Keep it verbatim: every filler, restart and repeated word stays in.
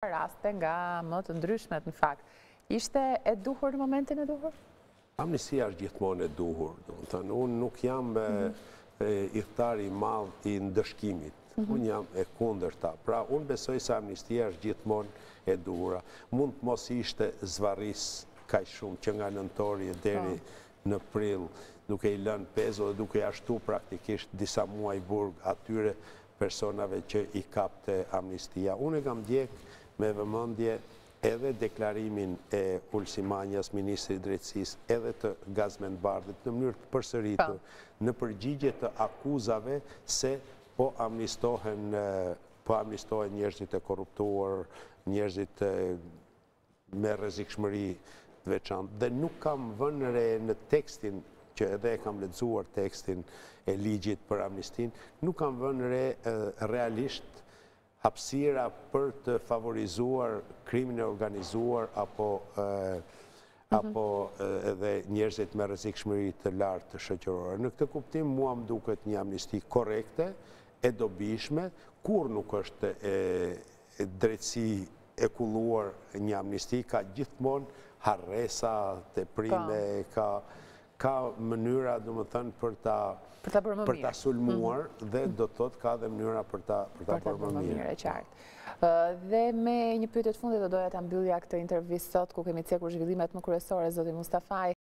raste nga më të ndryshmet në fakt. Ishte e duhur në momentin e duhur? Amnistia është gjithmonë e duhur. Unë nuk jam i thari madh i ndëshkimit. Unë jam e kundërta. Pra, unë besoj se amnistia është gjithmonë e duhura. Mund të mos ishte zvarris kaq shumë që nga nëntori deri në prill, duke i lënë pezo dhe duke i ashtu praktikisht disa muaj burg atyre personave që i kapte amnistia. Unë e kam ndjek me vëmendje edhe deklarimin e Ulsimanjas, Ministri i Drejtësisë, edhe të Gazmendbardhit në mënyrë të përsëritur në përgjigje të akuzave se po amnistohen po amnistohen njerëzit e korruptuar, njerëzit me rrezikshmëri të veçantë. Dhe nuk kam vënë re në tekstin që edhe e kam lexuar tekstin e ligjit për amnistin, nuk kam vënë re realisht hapësira për të favorizuar krimin e organizuar apo apo edhe njerëzit me rrezikshmëri të lartë të shoqërore. Në këtë kuptim mua më duket një amnisti korrekte, e dobishme, kur nuk është e drejtësi e kulluar një amnisti, ka gjithmonë harresa, teprime, ka ka mënyra, do më thënë, për ta për ta sulmuar dhe do të thotë ka dhe mënyra për ta bërë më mirë. E qartë. Dhe me një pyetje të fundit do doja ta mbyllja këtë intervistë sot ku kemi cekur zhvillimet më kryesore, zoti Mustafaj.